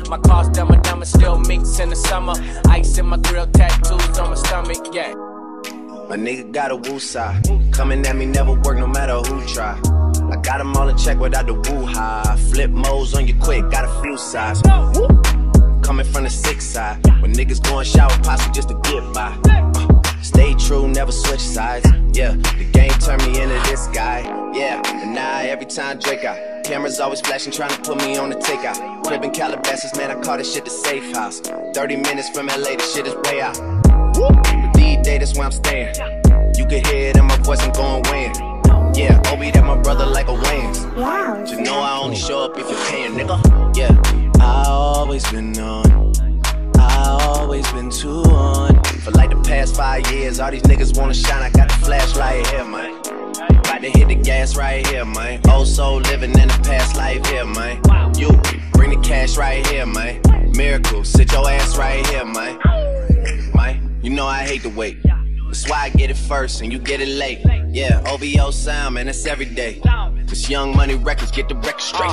My car's dumber, still mix in the summer. Ice in my grill, tattoos on my stomach, yeah. My nigga got a woo side. Coming at me never work no matter who try. I got them all in check without the woo-ha. Flip modes on you quick, got a few sides. Coming from the 6 side. When niggas going shower posse just to get by. Stay true, never switch sides. Yeah, the game turned me into this guy. Yeah, and now every time Drake out, cameras always flashing, trying to put me on the takeout. Crib in Calabasas, man, I call this shit the safe house. 30 minutes from LA, this shit is way out. But D-Day, that's where I'm staying. You can hear it in my voice, I'm going weighing. Yeah, Obi, that my brother like a Wayans. But you know I only show up if you're paying, nigga. Yeah, I always been on. I always been too on. For like the past 5 years, all these niggas wanna shine. I got the flashlight here, man. About to hit the gas right here, man. Old soul living in the past life here, man. You bring the cash right here, man. Miracle, sit your ass right here, man. Man, you know I hate to wait. That's why I get it first and you get it late. Yeah, OVO sound, man, that's every day. This Young Money Records, get the record straight.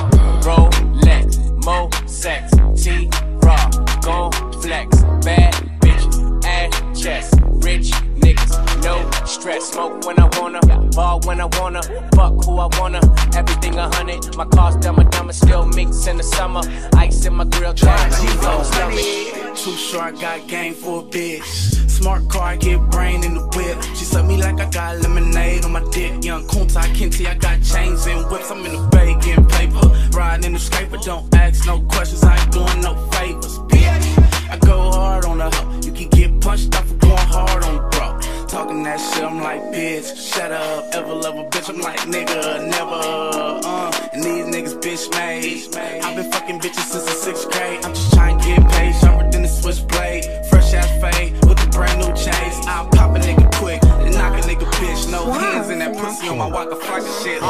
Rolex, Mo, sex, T-Raw, gon' flex, bad bitch, ass, chest, rich niggas, no stress. Smoke when I wanna, ball when I wanna, fuck who I wanna, everything 100. My car's dumber, still mix in the summer. Ice in my grill, tattoos on my stomach. Too short, I got game for a bitch. Smart car, I get brain in the whip. She suck me like I got lemonade on my dick. Young Kunta Kinte, I got chains and whips. I'm in the bay getting paper, riding in the scraper. Don't ask no questions, I ain't doing no favors, bitch. I go hard on the hoe. You can get punched off for going hard on the bro. Talking that shit, I'm like, bitch, shut up. Ever love a bitch, I'm like, nigga, never. And these niggas bitch made. I've been fucking bitches since the 6th grade. I'm just trying to get paid, sharper than the switchblade. Fresh ass fade with a brand new chase. I'll pop a nigga quick and knock a nigga bitch. No hands in that pussy on my Waka Flocka shit.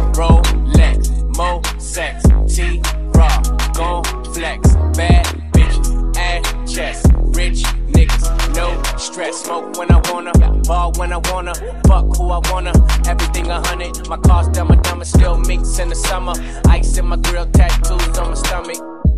Rolex, Mo, sex, T-Raw, gon' flex, bad bitch, ass, chest, rich niggas, no stress. Smoke when I wanna, ball when I wanna, fuck who I wanna, everything 100. My car's dumber, still mix in the summer. Ice in my grill, tattoos on my stomach.